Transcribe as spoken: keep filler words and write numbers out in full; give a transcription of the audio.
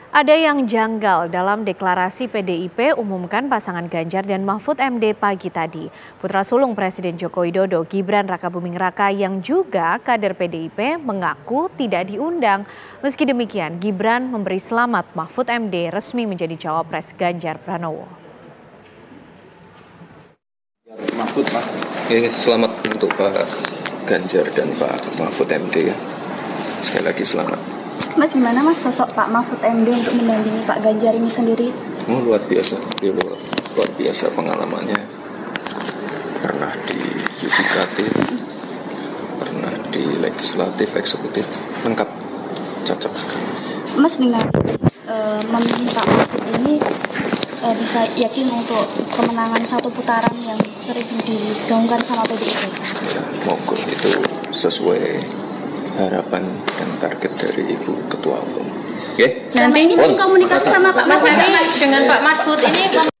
Ada yang janggal dalam deklarasi P D I P umumkan pasangan Ganjar dan Mahfud M D pagi tadi. Putra sulung Presiden Joko Widodo, Gibran Rakabuming Raka yang juga kader P D I P mengaku tidak diundang. Meski demikian, Gibran memberi selamat Mahfud M D resmi menjadi cawapres Ganjar Pranowo. Mahfud Mas, ini selamat untuk Pak Ganjar dan Pak Mahfud M D ya. Sekali lagi selamat. Mas, gimana Mas sosok Pak Mahfud M D untuk mendampingi Pak Ganjar ini sendiri? Oh, luar biasa, dia luar, luar biasa pengalamannya. Pernah di yudikatif, pernah di legislatif, eksekutif, lengkap, cocok sekali. Mas, dengan uh, memilih Pak Mahfud ini uh, bisa yakin untuk kemenangan satu putaran yang sering digaungkan sama P D I P? Ya, monggo itu sesuai harapan dan target dari Ibu Ketua Umum. Oke? Nanti ini komunikasi sama Pak Mas dengan Pak Mahfud ini